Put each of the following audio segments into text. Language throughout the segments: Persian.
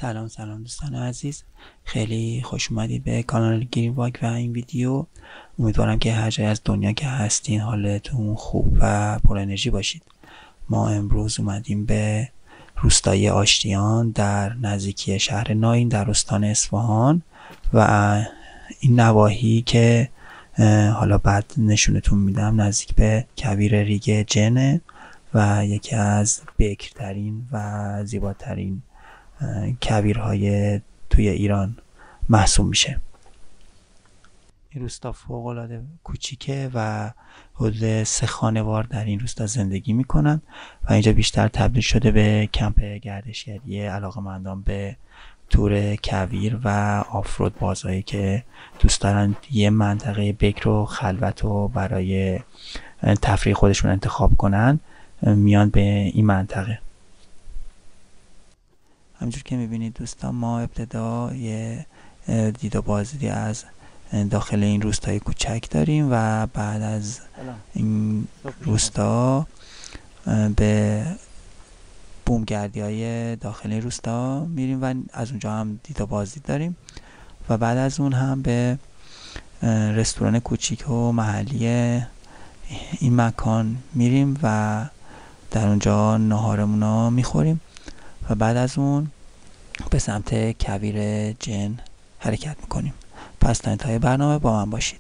سلام دوستان عزیز، خیلی خوش اومدید به کانال گرین واک و این ویدیو. امیدوارم که هر جای از دنیا که هستین حالتون خوب و پر انرژی باشید. ما امروز اومدیم به روستای آشتیان در نزدیکی شهر ناین در استان اصفهان و این نواحی که حالا بعد نشونتون میدم نزدیک به کویر ریگ جنه و یکی از بکرترین و زیباترین کویرهای توی ایران محسوب میشه. این روستا فوق العاده کوچیکه و حدود 3 خانوار در این روستا زندگی میکنن و اینجا بیشتر تبدیل شده به کمپ گردشگری علاقه‌مندان به تور کویر و آفرود بازهایی که دوست دارن یه منطقه بکر و خلوت و برای تفریح خودشون انتخاب کنن میان به این منطقه. همونجور که میبینید دوستان، ما ابتدا یه دید و بازدیدی از داخل این روستای کوچک داریم و بعد از این روستا به بومگردی های داخل روستا میریم و از اونجا هم دید و بازدید داریم و بعد از اون هم به رستوران کوچیک و محلی این مکان میریم و در اونجا ناهارمونا میخوریم و بعد از اون به سمت کویر جن حرکت میکنیم. پس تا انتهای برنامه با من باشید.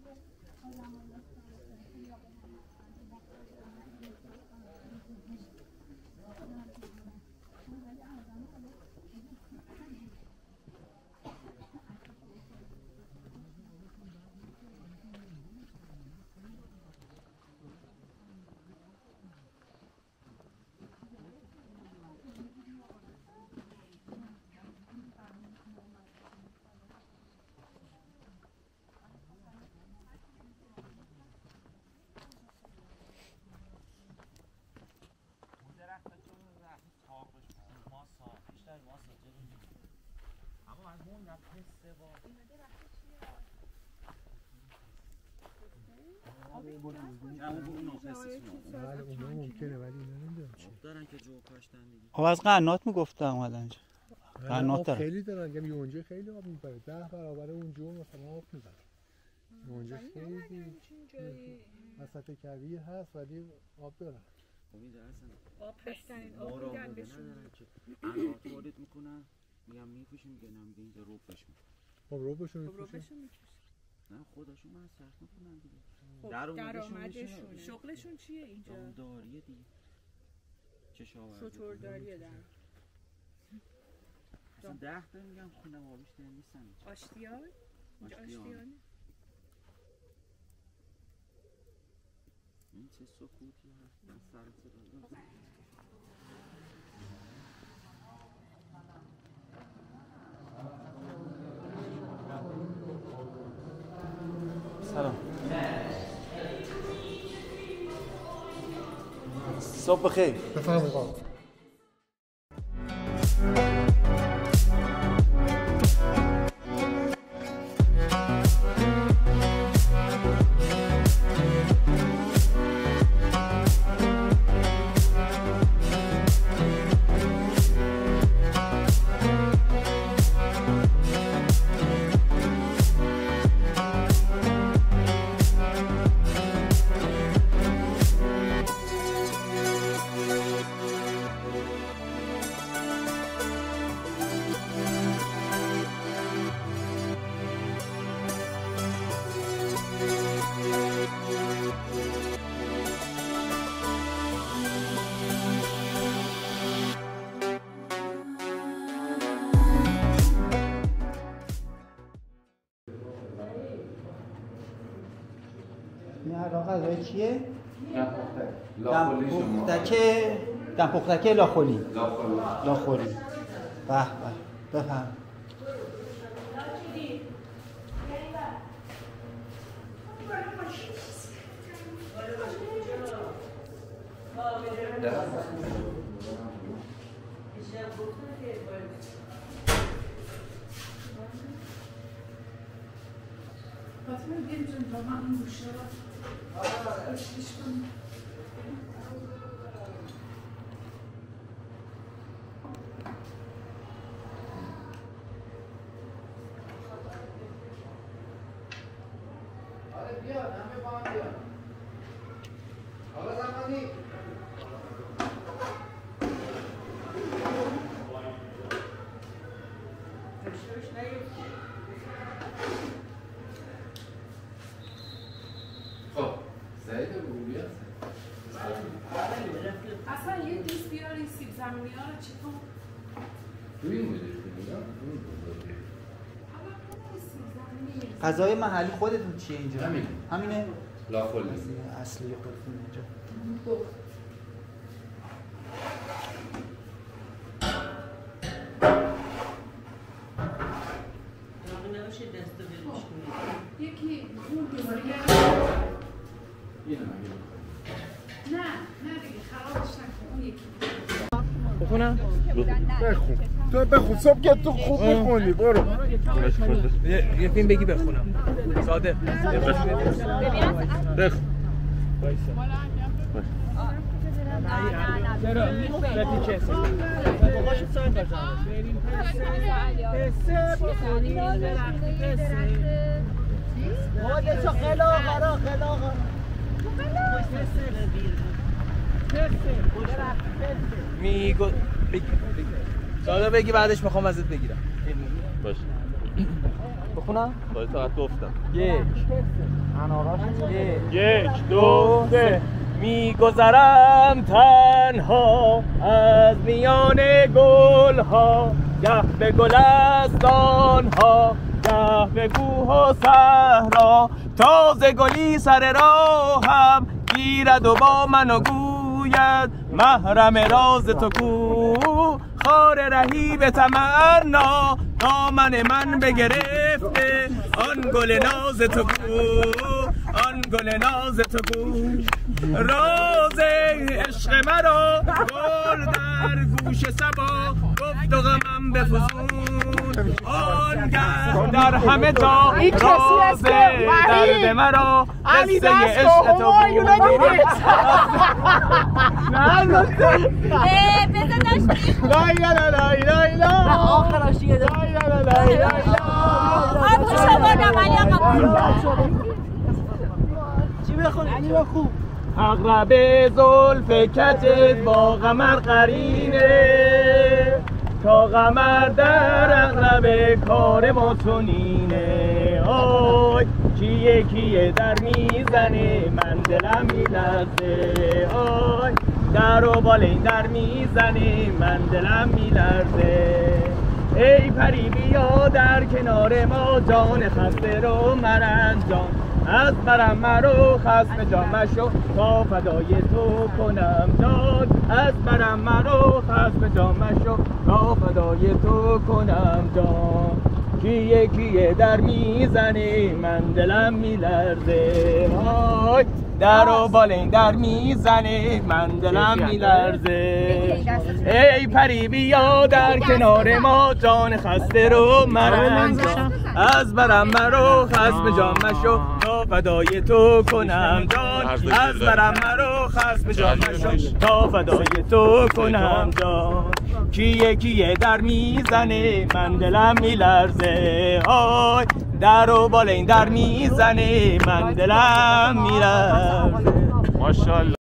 خب از قنات میگفتم اومدن اینجا. قنات دارن. خیلی دارن، یعنی اونجا خیلی آب میبره، 10 برابر اونجا مثلا آب میبره. اونجا خیلی وسط کویر هست ولی آب دارن. آب بهترین آب میدن بهشون قنات وارد میکنن میگم میپوشیم میگه نمیگه اینجا روبش میکنن. خب روبشون میپوشن؟ نه خودشون مصرف میکنن دیگه. خب درآمدشون شغلشون چیه اینجا؟ داریه دیگه. شترداریه در اصلا 10 تا میگم خونه ما بیشتر نیستن. آشتیان؟ اینجا آشتیانه؟ این چه سکوتی هست من سر صدا سلام. صبح بخیر. بفرمایید آقا. غذای چیه؟ دمپختک لاخولی. لاخولی. به به بفهم. اصلا یه دیست بیاری سیب زمینی ها رو چطور؟ غذای محلی خودتون چیه اینجا؟ همینه؟ لاخولی اصلی خودتون اینجا. یکی اون دیگه نه دیگه خرابش نکن اون یکی بخونم؟ بخون تو بخون صبح که تو خوب میخونی برو یه فیلم بگی بخونم ساده بخون چرا؟ بپیچه بخواشید سایم بزنم بریم پسه بخونیم درخت پسه مادشو خلاقه را خلاقه میگو ساده بگی بعدش میخوام ازت بگیرم باشه بخونم؟ باید فقط گفتم 1 2 3 میگذرم تنها از میان گلها، گه به گلستانها گه به کوه و صحرا، تازه گلی سر راهم گیرد و با من و گوید محرم راز تو کو، خار رهی به تمنا دامن من بگرفته، آن گل ناز تو کو، آن گل ناز تو کو، راز عشق مرا گل در گوش صبا گفت و غمم بفزون، آنگه در همه جا راز درد مرا قصه عشق تو بود. عقرب زلف کتت با قمر قرینه، تا قمر در عقرب کار ما چنینه، آی کیه کیه در میزنه من دلم میلرزه، آی در و بالین در میزنه من دلم میلرزه، ای پری بیا در کنار ما جان خسته رو مرنج جان، از برم مرو خصم جان مشو تا فدای تو کنم جان، از برم مرو خصم جان مشو تا فدای تو کنم جان، کیه کیه در میزنه من دلم میلرزه، آی در و بالین در میزنه من دلم میلرزه، ای پری بیا در کنار ما جان خسته رو مرنج جان، از برم مرو خصم جان مشو تا فدای تو کنم جان، از برم مرو خصم جان مشو تا فدای تو کنم جان، کیه کیه در میزنه من دلم میلرزه، آی در و بالین در میزنه من دلم میلرزه. ماشاءالله.